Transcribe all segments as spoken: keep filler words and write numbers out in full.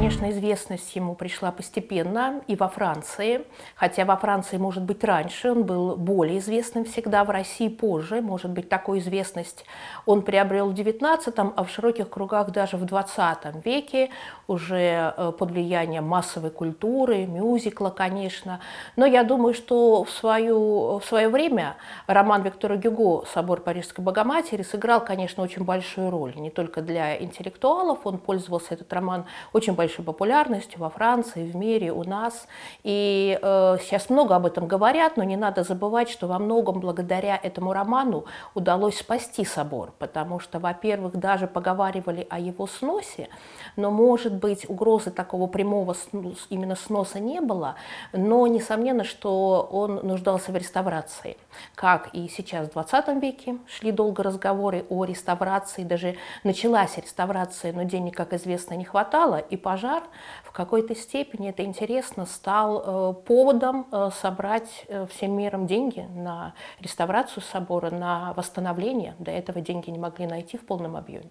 конечно, известность ему пришла постепенно и во Франции, хотя во Франции, может быть, раньше он был более известным всегда, в России позже, может быть, такую известность он приобрел в девятнадцатом, а в широких кругах даже в двадцатом веке, уже под влиянием массовой культуры, мюзикла, конечно. Но я думаю, что в, свою, в свое время роман Виктора Гюго «Собор Парижской Богоматери» сыграл, конечно, очень большую роль, не только для интеллектуалов, он пользовался, этот роман, очень большой популярностью во Франции, в мире, у нас. И э, сейчас много об этом говорят, но не надо забывать, что во многом благодаря этому роману удалось спасти собор, потому что, во-первых, даже поговаривали о его сносе, но, может быть, угрозы такого прямого именно сноса не было, но, несомненно, что он нуждался в реставрации. Как и сейчас, в двадцатом веке, шли долго разговоры о реставрации, даже началась реставрация, но денег, как известно, не хватало, и пожар в какой-то степени, это интересно, стал э, поводом э, собрать э, всем миром деньги на реставрацию собора, на восстановление. До этого деньги не могли найти в полном объеме.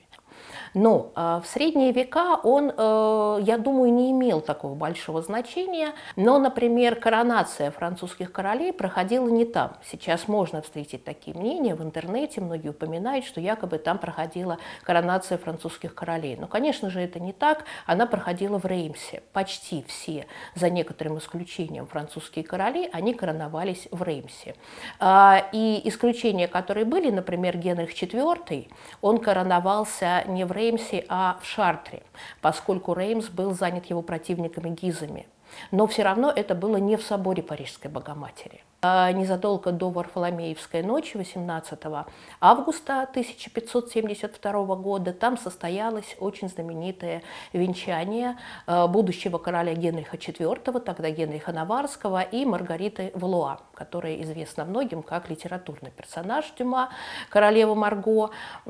Но э, в средние века он, э, я думаю, не имел такого большого значения. Но, например, коронация французских королей проходила не там. Сейчас можно встретить такие мнения в интернете. Многие упоминают, что якобы там проходила коронация французских королей. Но, конечно же, это не так. Она проходила в Реймсе. Почти все, за некоторым исключением, французские короли, они короновались в Реймсе. Э, и исключения, которые были, например, Генрих четвёртый, он короновался не в Реймсе, а в Шартре, поскольку Реймс был занят его противниками-гизами. Но все равно это было не в соборе Парижской Богоматери. Незадолго до Варфоломеевской ночи восемнадцатого августа тысяча пятьсот семьдесят второго года там состоялось очень знаменитое венчание будущего короля Генриха четвёртого, тогда Генриха Наварского, и Маргариты Валуа, которая известна многим как литературный персонаж Дюма, королева Марго.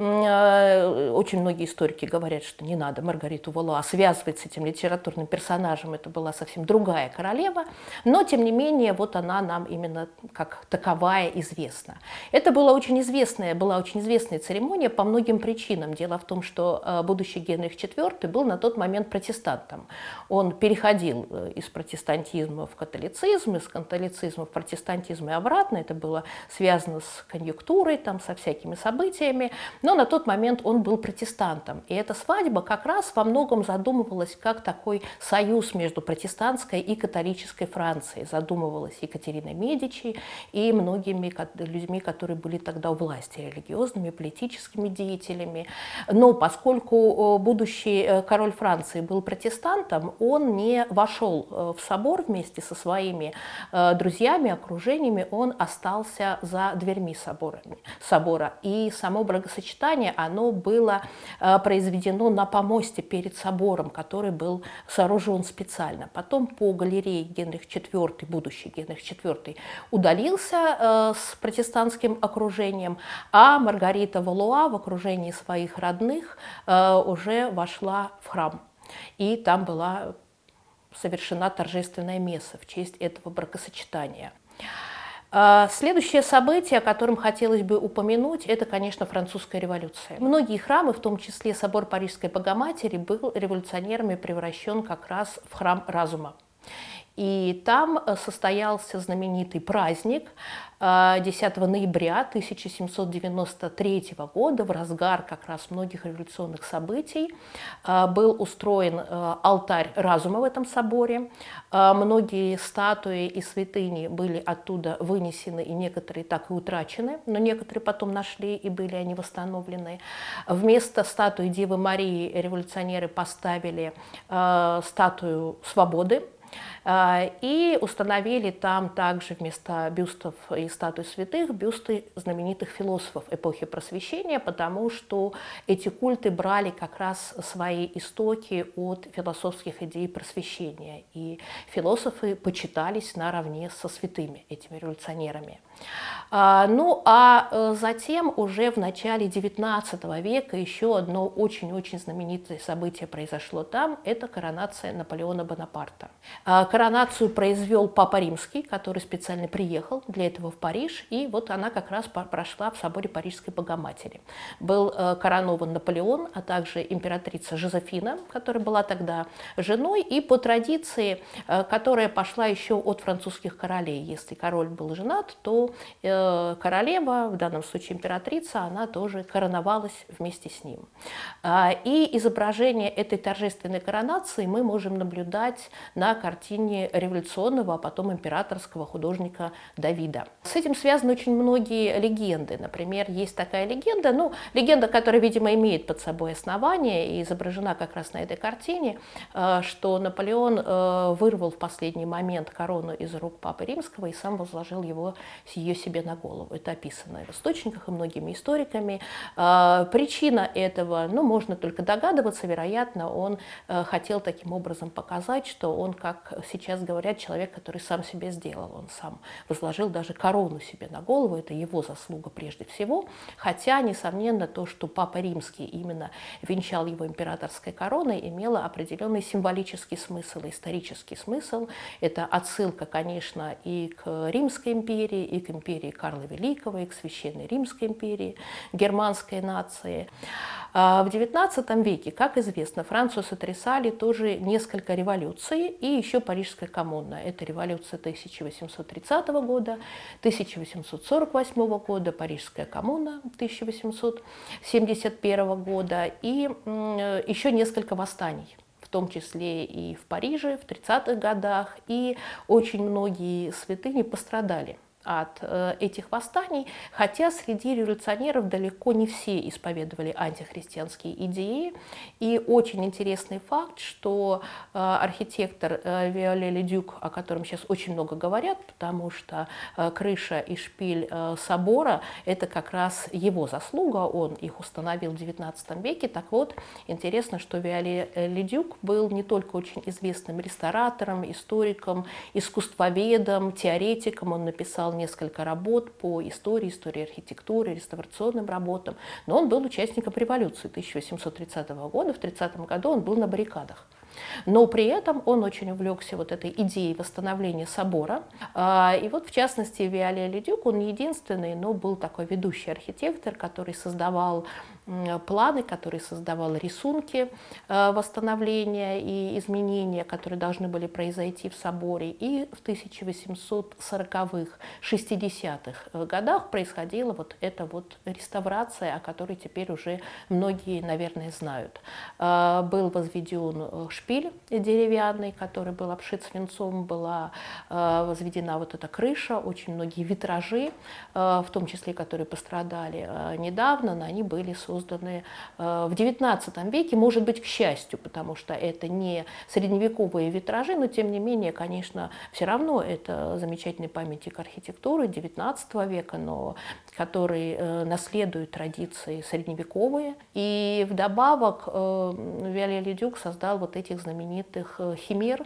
Очень многие историки говорят, что не надо Маргариту Валуа связывать с этим литературным персонажем, это была совсем другая королева, но тем не менее вот она нам именно как таковая известна. Это была очень известная, была очень известная церемония по многим причинам. Дело в том, что э, будущий Генрих четвёртый был на тот момент протестантом. Он переходил э, из протестантизма в католицизм, из католицизма в протестантизм и обратно. Это было связано с конъюнктурой, там, со всякими событиями. Но на тот момент он был протестантом. И эта свадьба как раз во многом задумывалась как такой союз между протестантской и католической Францией. Задумывалась Екатерина Медичи и многими людьми, которые были тогда у власти, религиозными, политическими деятелями. Но поскольку будущий король Франции был протестантом, он не вошел в собор вместе со своими друзьями, окружениями, он остался за дверьми собора. И само бракосочетание, оно было произведено на помосте перед собором, который был сооружен специально. Потом по галерее Генрих четвёртый, будущий Генрих четвёртый, удалился э, с протестантским окружением, а Маргарита Валуа в окружении своих родных э, уже вошла в храм. И там была совершена торжественная месса в честь этого бракосочетания. Э, следующее событие, о котором хотелось бы упомянуть, это, конечно, французская революция. Многие храмы, в том числе собор Парижской Богоматери, был революционерами превращен как раз в храм разума. И там состоялся знаменитый праздник десятого ноября тысяча семьсот девяносто третьего года, в разгар как раз многих революционных событий, был устроен алтарь разума в этом соборе. Многие статуи и святыни были оттуда вынесены, и некоторые так и утрачены, но некоторые потом нашли, и были они восстановлены. Вместо статуи Девы Марии революционеры поставили статую свободы, и установили там также вместо бюстов и статуй святых бюсты знаменитых философов эпохи Просвещения, потому что эти культы брали как раз свои истоки от философских идей Просвещения. И философы почитались наравне со святыми, этими революционерами. Ну, а затем уже в начале девятнадцатого века еще одно очень-очень знаменитое событие произошло там – это коронация Наполеона Бонапарта. Коронацию произвел Папа Римский, который специально приехал для этого в Париж, и вот она как раз прошла в соборе Парижской Богоматери. Был коронован Наполеон, а также императрица Жозефина, которая была тогда женой, и по традиции, которая пошла еще от французских королей. Если король был женат, то королева, в данном случае императрица, она тоже короновалась вместе с ним. И изображение этой торжественной коронации мы можем наблюдать на картине революционного, а потом императорского художника Давида. С этим связаны очень многие легенды. Например, есть такая легенда, ну, легенда, которая, видимо, имеет под собой основание и изображена как раз на этой картине, что Наполеон вырвал в последний момент корону из рук Папы Римского и сам возложил его, ее себе на голову. Это описано в источниках и многими историками. Причина этого, ну, можно только догадываться, вероятно, он хотел таким образом показать, что он, как сейчас говорят, человек, который сам себе сделал. Он сам возложил даже корону себе на голову, это его заслуга прежде всего. Хотя, несомненно, то, что Папа Римский именно венчал его императорской короной, имело определенный символический смысл, исторический смысл. Это отсылка, конечно, и к Римской империи, и к империи Карла Великого, и к Священной Римской империи, германской нации. В девятнадцатом веке, как известно, Францию сотрясали тоже несколько революций и еще Парижская коммуна. Это революция тысяча восемьсот тридцатого года, тысяча восемьсот сорок восьмого года, Парижская коммуна тысяча восемьсот семьдесят первого года и еще несколько восстаний, в том числе и в Париже в тридцатых годах, и очень многие святыни пострадали от этих восстаний, хотя среди революционеров далеко не все исповедовали антихристианские идеи. И очень интересный факт, что архитектор Виолlet-le-Duc, о котором сейчас очень много говорят, потому что крыша и шпиль собора – это как раз его заслуга, он их установил в девятнадцатом веке. Так вот, интересно, что Виолlet-le-Duc был не только очень известным ресторатором, историком, искусствоведом, теоретиком, он написал несколько работ по истории, истории архитектуры, реставрационным работам, но он был участником революции тысяча восемьсот тридцатого года. В тридцатом году он был на баррикадах. Но при этом он очень увлекся вот этой идеей восстановления собора. И вот, в частности, Виолlet-le-Duc, он не единственный, но был такой ведущий архитектор, который создавал планы, который создавал рисунки восстановления и изменения, которые должны были произойти в соборе. И в тысяча восемьсот сороковых, шестидесятых годах происходила вот эта вот реставрация, о которой теперь уже многие, наверное, знают. Был возведен шпиль деревянный, который был обшит свинцом, была возведена вот эта крыша, очень многие витражи, в том числе, которые пострадали недавно, но они были созданы в девятнадцатом веке, может быть, к счастью, потому что это не средневековые витражи, но тем не менее, конечно, все равно это замечательный памятник архитектуры девятнадцатого века, но который наследует традиции средневековые. И вдобавок Виолlet-le-Duc создал вот этих знаменитых химер,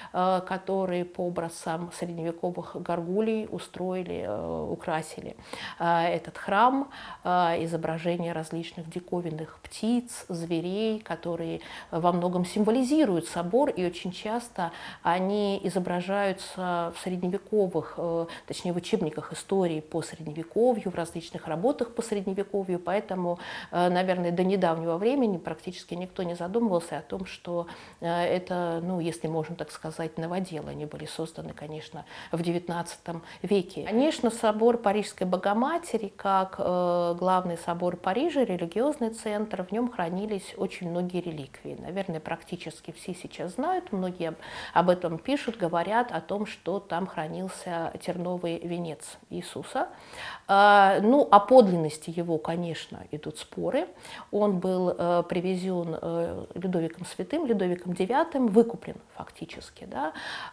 которые по образцам средневековых горгулей устроили, украсили этот храм, изображения различных диковинных птиц, зверей, которые во многом символизируют собор, и очень часто они изображаются в средневековых, точнее в учебниках истории по средневековью, в различных работах по средневековью, поэтому, наверное, до недавнего времени практически никто не задумывался о том, что это, ну, если можно так сказать, новоделы. Они были созданы, конечно, в девятнадцатом веке. Конечно, собор Парижской Богоматери, как э, главный собор Парижа, религиозный центр, в нем хранились очень многие реликвии. Наверное, практически все сейчас знают, многие об, об этом пишут, говорят о том, что там хранился терновый венец Иисуса. Э, Ну, о подлинности его, конечно, идут споры. Он был привезен Людовиком Святым, Людовиком девятым, выкуплен фактически. Да?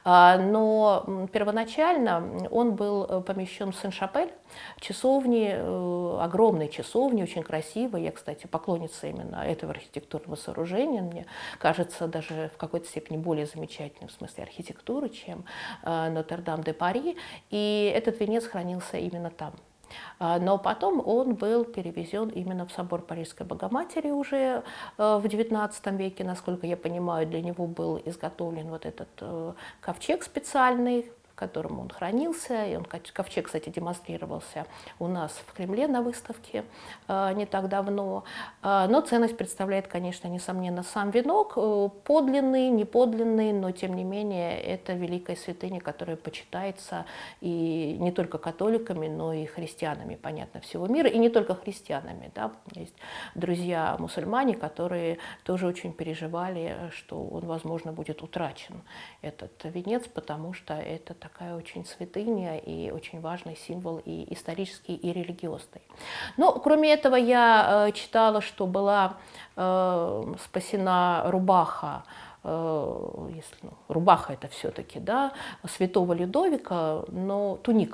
Но первоначально он был помещен в Сен-Шапель, часовни, огромной часовни, очень красивой. Я, кстати, поклонница именно этого архитектурного сооружения. Мне кажется, даже в какой-то степени более замечательным в смысле архитектуры, чем Нотр-Дам-де-Пари. И этот венец хранился именно там. Но потом он был перевезен именно в собор Парижской Богоматери уже в девятнадцатом веке, насколько я понимаю, для него был изготовлен вот этот ковчег специальный, в котором он хранился. И он, ковчег, кстати, демонстрировался у нас в Кремле на выставке э, не так давно. Э, но ценность представляет, конечно, несомненно, сам венок. Э, подлинный, неподлинный, но, тем не менее, это великая святыня, которая почитается и не только католиками, но и христианами, понятно, всего мира. И не только христианами. Да? Есть друзья-мусульмане, которые тоже очень переживали, что он, возможно, будет утрачен, этот венец, потому что это такая очень святыня и очень важный символ и исторический, и религиозный. Но, кроме этого, я э, читала, что была э, спасена рубаха, э, если, ну, рубаха это все-таки, да, святого Людовика, но туника.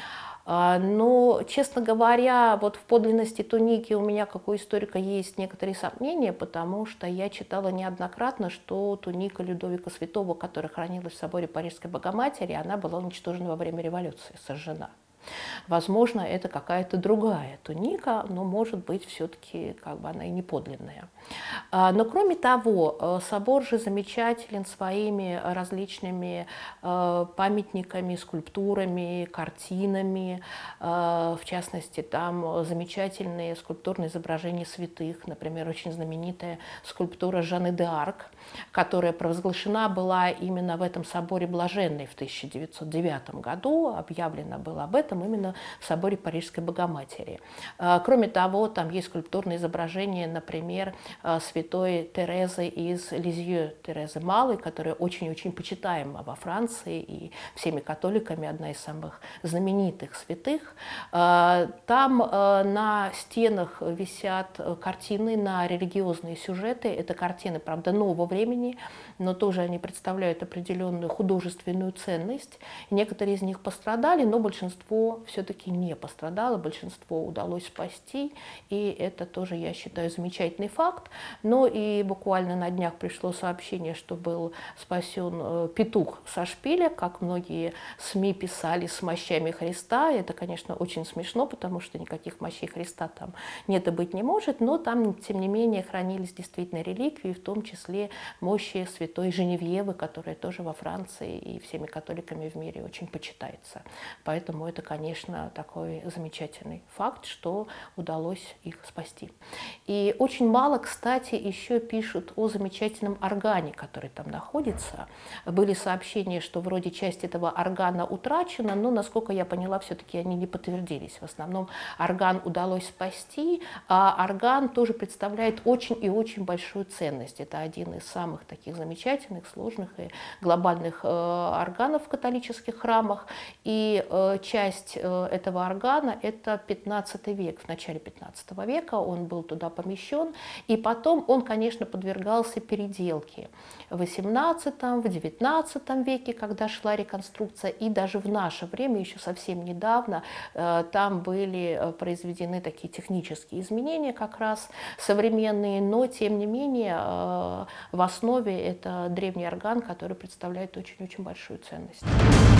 Но, честно говоря, вот в подлинности туники у меня, как у историка, есть некоторые сомнения, потому что я читала неоднократно, что туника Людовика Святого, которая хранилась в соборе Парижской Богоматери, она была уничтожена во время революции, сожжена. Возможно, это какая-то другая туника, но, может быть, все-таки как бы она и не подлинная. Но, кроме того, собор же замечателен своими различными памятниками, скульптурами, картинами. В частности, там замечательные скульптурные изображения святых, например, очень знаменитая скульптура Жанны д'Арк, которая провозглашена была именно в этом соборе Блаженной в тысяча девятьсот девятом году, объявлено было об этом именно в соборе Парижской Богоматери. Кроме того, там есть скульптурные изображения, например, святой Терезы из Лизье, Терезы Малой, которая очень-очень почитаема во Франции и всеми католиками, одна из самых знаменитых святых. Там на стенах висят картины на религиозные сюжеты. Это картины, правда, нового времени, но тоже они представляют определенную художественную ценность. Некоторые из них пострадали, но большинство все-таки не пострадало, большинство удалось спасти, и это тоже, я считаю, замечательный факт. Но и буквально на днях пришло сообщение, что был спасен петух со шпиля, как многие СМИ писали, с мощами Христа. Это, конечно, очень смешно, потому что никаких мощей Христа там нет и быть не может, но там, тем не менее, хранились действительно реликвии, в том числе мощи святой Женевьевы, которая тоже во Франции и всеми католиками в мире очень почитается. Поэтому это, конечно, такой замечательный факт, что удалось их спасти. И очень мало, кстати, еще пишут о замечательном органе, который там находится. Были сообщения, что вроде часть этого органа утрачена, но, насколько я поняла, все-таки они не подтвердились. В основном орган удалось спасти, а орган тоже представляет очень и очень большую ценность. Это один из самых таких замечательных, сложных и глобальных э, органов в католических храмах. И э, часть э, этого органа – это пятнадцатый век. В начале пятнадцатого века он был туда помещен, и потом он, конечно, подвергался переделке в восемнадцатом, в девятнадцатом веке, когда шла реконструкция, и даже в наше время, еще совсем недавно, э, там были произведены такие технические изменения как раз современные, но, тем не менее, э, в основе это древний орган, который представляет очень-очень большую ценность.